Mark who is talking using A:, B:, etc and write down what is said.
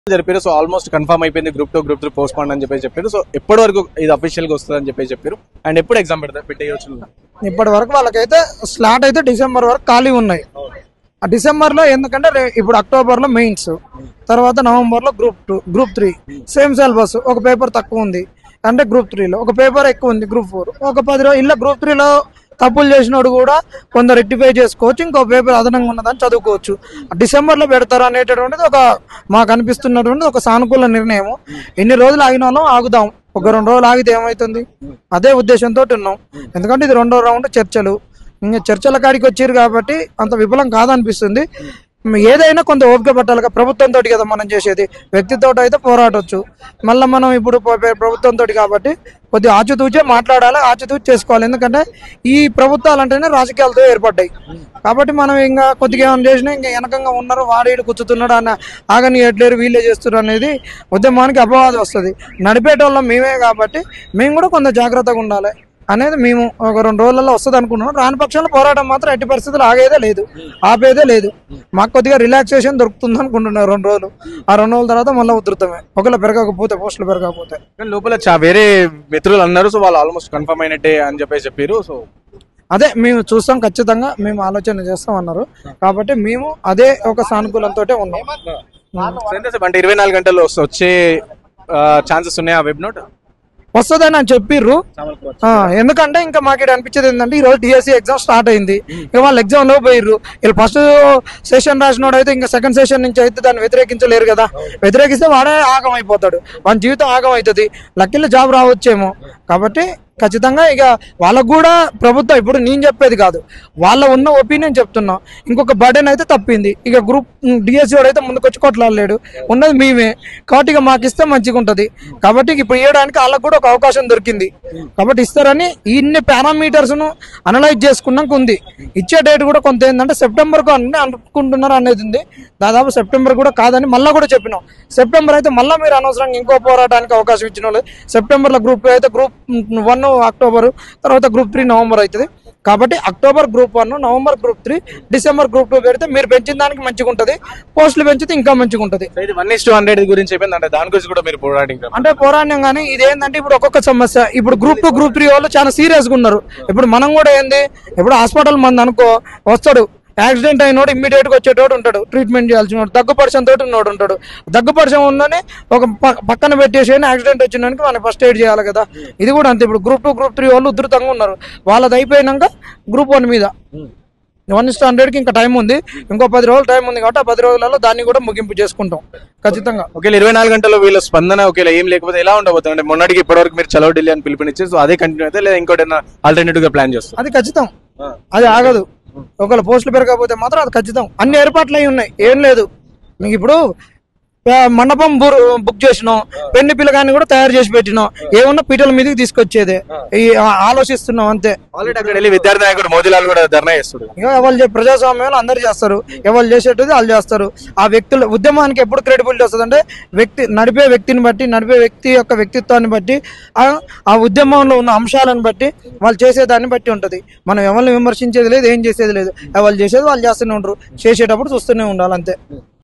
A: చెప్పారు. So almost confirm అయిపోయింది group 2 group 3 postpone అని చెప్పారు. సో ఎప్పటి వరకు ఇది అఫీషియల్ గా వస్తుంది అని చెప్పారు. అండ్ ఎప్పుడు ఎగ్జామ్ పెట్టేయచ్చు?
B: ఇప్పటి వరకు వాళ్ళకైతే స్లాట్ అయితే డిసెంబర్ వరకు ఖాళీ ఉన్నాయి. ఆ డిసెంబర్ లో ఎందుకంటే ఇప్పుడు అక్టోబర్ లో మెయిన్స్, తర్వాత నవంబర్ లో గ్రూప్ 3 సేమ్ సిలబస్. ఒక పేపర్ తక్కువ ఉంది అంటే గ్రూప్ 3 లో, ఒక పేపర్ ఎక్కువ ఉంది గ్రూప్ 4. ఒక 10 రోజులు ఇలా గ్రూప్ 3 లో తప్పులు చేసినోడు కూడా కొంత రెక్టిఫై చేసుకోవచ్చు, ఇంకో పేపర్ అదనంగా ఉన్నదని చదువుకోవచ్చు. డిసెంబర్ లో పెడతారు అనేటటువంటిది మాకు అనిపిస్తున్నటువంటి ఒక సానుకూల నిర్ణయం. ఎన్ని రోజులు ఆగిన వాళ్ళం ఆగుదాం, ఒక 2 రోజులు ఆగితే ఏమవుతుంది, అదే ఉద్దేశంతో ఉన్నాం. ఎందుకంటే ఇది 2వ రౌండ్ చర్చలు, ఇంకా చర్చల కాడికి వచ్చారు కాబట్టి అంత విఫలం కాదనిపిస్తుంది. ఏదైనా కొంత ఓపిక పట్టాలిగా. ప్రభుత్వంతో కదా మనం చేసేది, వ్యక్తితో అయితే పోరాడవచ్చు. మళ్ళీ మనం ఇప్పుడు ప్రభుత్వంతో కాబట్టి కొద్దిగా ఆచితూచే మాట్లాడాలి, ఆచితూచి చేసుకోవాలి. ఎందుకంటే ఈ ప్రభుత్వాలు అంటేనే రాజకీయాలతో ఏర్పడ్డాయి కాబట్టి మనం ఇంకా కొద్దిగా ఏమైనా చేసినా ఇంకా వెనకంగా ఉన్నారు, వాడేడు కూర్చుతున్నాడు అన్న ఆగని ఎట్లేరు వీళ్ళే చేస్తున్నారు అనేది ఉద్యమానికి అపవాదం వస్తుంది. నడిపేటోళ్ళం మేమే కాబట్టి మేము కూడా కొంత జాగ్రత్తగా ఉండాలి అనేది మేము ఒక 2 రోజులలో వస్తుంది అనుకుంటున్నాం. రాని పక్షంలో పోరాటం మాత్రం ఎట్టి పరిస్థితులు ఆగేదే లేదు, ఆపేదే లేదు. మాకు కొద్దిగా రిలాక్సేషన్ దొరుకుతుంది అనుకుంటున్నారు 2 రోజులు. ఆ 2 రోజుల తర్వాత మళ్ళీ ఉధృతమే, ఒకవేళ పెరగకపోతే, పోస్టులు పెరగకపోతే.
A: లోపల వేరే మిత్రులు అన్నారు, సో వాళ్ళు ఆల్మోస్ట్ కన్ఫర్మ్ అయినట్టే అని చెప్పారు. సో
B: అదే మేము చూస్తాం, ఖచ్చితంగా మేము ఆలోచన చేస్తాం అన్నారు కాబట్టి మేము అదే ఒక సానుకూలంతో ఉన్నాం.
A: అంటే 24 గంటల్లో వచ్చే ఛాన్సెస్ ఉన్నాయి ఆ వెబ్ నోట్
B: వస్తుందని అని చెప్పిర్రు. ఎందుకంటే ఇంకా మాకు ఇక్కడ అనిపించేది ఏంటంటే ఈ రోజు డిఎస్సి ఎగ్జామ్ స్టార్ట్ అయింది, ఇక వాళ్ళు ఎగ్జామ్ లో పోయిర్రు. వీళ్ళు ఫస్ట్ సెషన్ రాసినోడు అయితే ఇంకా సెకండ్ సెషన్ నుంచి అయితే దాన్ని వ్యతిరేకించలేరు కదా. వ్యతిరేకిస్తే వాడే ఆగం అయిపోతాడు, వాని జీవితం ఆగం అవుతుంది. లక్కీలో జాబ్ రావచ్చేమో. కాబట్టి ఖచ్చితంగా ఇక వాళ్ళకు కూడా ప్రభుత్వం, ఇప్పుడు నేను చెప్పేది కాదు, వాళ్ళ ఉన్న ఒపీనియన్ చెప్తున్నా. ఇంకొక బర్డెన్ అయితే తప్పింది. ఇక గ్రూప్ డిఎస్సి వాడు అయితే ముందుకు వచ్చి కొట్లాడలేడు, ఉన్నది మేమే కాబట్టి ఇక మాకు ఇస్తే మంచిగా ఉంటుంది. కాబట్టి ఇప్పుడు ఇవ్వడానికి వాళ్ళకు కూడా ఒక అవకాశం దొరికింది కాబట్టి ఇస్తారని ఇన్ని పారామీటర్స్ ను అనలైజ్ చేసుకున్నాక ఉంది. ఇచ్చే డేట్ కూడా కొంత ఏంటంటే సెప్టెంబర్ కు అన్ని అనుకుంటున్నారు అనేది ఉంది. దాదాపు సెప్టెంబర్ కూడా కాదని మళ్ళీ కూడా చెప్పినాం. సెప్టెంబర్ అయితే మళ్ళీ మీరు అనవసరంగా ఇంకో పోరాటానికి అవకాశం ఇచ్చిన వాళ్ళు. సెప్టెంబర్ లో గ్రూప్ 2 అయితే గ్రూప్ 1 అక్టోబర్, తర్వాత గ్రూప్ 3 నవంబర్ అవుతుంది. కాబట్టి October group 1, November group 3, December group 2 పెడితే మీరు పెంచిన దానికి మంచిగా ఉంటుంది, పోస్టులు పెంచితే ఇంకా మంచిగా ఉంటుంది.
A: 1:100 గురించి అయిపోయింది అంటే దాని గురించి కూడా మీరు
B: పోరాటం. కానీ ఇది ఏంటంటే ఇప్పుడు ఒక్కొక్క సమస్య, ఇప్పుడు గ్రూప్ 2 గ్రూప్ 3 వాళ్ళు చాలా సీరియస్ గా ఉన్నారు. ఇప్పుడు మనం కూడా ఏంది, ఇప్పుడు హాస్పిటల్ మంది అనుకో వస్తాడు, యాక్సిడెంట్ అయినోడు ఇమ్మీడియట్ గా వచ్చేటోడు ఉంటాడు, ట్రీట్మెంట్ చేయాల్సిన దగ్గు పరిచయం తోటి ఉన్నోడు ఉంటాడు. దగ్గు పరిచయం ఉందని ఒక పక్కన పెట్టేసి యాక్సిడెంట్ వచ్చినానికి మనం ఫస్ట్ ఎయిడ్ చేయాలి కదా. ఇది కూడా అంతే. ఇప్పుడు గ్రూప్ 2 గ్రూప్ 3 వాళ్ళు ఉధృతంగా ఉన్నారు. వాళ్ళది అయిపోయినాక గ్రూప్ 1 మీద 1:100కి ఇంకా టైం ఉంది, ఇంకో 10 రోజులు టైం ఉంది కాబట్టి ఆ 10 రోజులలో దాన్ని కూడా ముగింపు చేసుకుంటాం ఖచ్చితంగా.
A: ఒకవేళ 24 గంటల్లో వీళ్ళ స్పందన ఒకవేళ ఏం లేకపోతే ఎలా ఉండబోతుంది? అంటే మొన్నటికి ఇప్పటివరకు మీరు చలో ఢిల్లీ అని పిలుపునిచ్చి సో అదే కంటిన్యూ అయితే లేదా ఇంకోటి ఆల్టర్నేటివ్ గా ప్లాన్ చేస్తారు?
B: అది ఖచ్చితం, అది ఆగదు. ఒకవేళ పోస్టులు పెరగకపోతే మాత్రం అది ఖచ్చితం. అన్ని ఏర్పాట్లు అయి ఉన్నాయి, ఏం లేదు. మీకు ఇప్పుడు మండపం బుక్ చేసినాం, పెళ్లి పిల్లగాన్ని కూడా తయారు చేసి పెట్టినాం, ఏమన్నా పీటల మీదకి తీసుకొచ్చేదే ఆలోచిస్తున్నాం అంతే.
A: విద్యార్థి నాయకుడు మోదీలాల్ కూడా ధర్నా చేస్తాడు.
B: ఇక వాళ్ళు ప్రజాస్వామ్యంలో అందరు చేస్తారు, ఎవరు చేసేటది వాళ్ళు చేస్తారు. ఆ వ్యక్తులు ఉద్యమానికి ఎప్పుడు క్రెడిబిలిటీ వస్తుంది అంటే నడిపే వ్యక్తిని బట్టి, నడిపే వ్యక్తి యొక్క వ్యక్తిత్వాన్ని బట్టి, ఆ ఉద్యమంలో ఉన్న అంశాలను బట్టి, వాళ్ళు చేసేదాన్ని బట్టి ఉంటది. మనం ఎవరిని విమర్శించేది లేదు, ఏం చేసేది లేదు. వాళ్ళు చేసేది వాళ్ళు చేస్తూనే ఉంటారు, చేసేటప్పుడు చూస్తూనే ఉండాలి అంతే.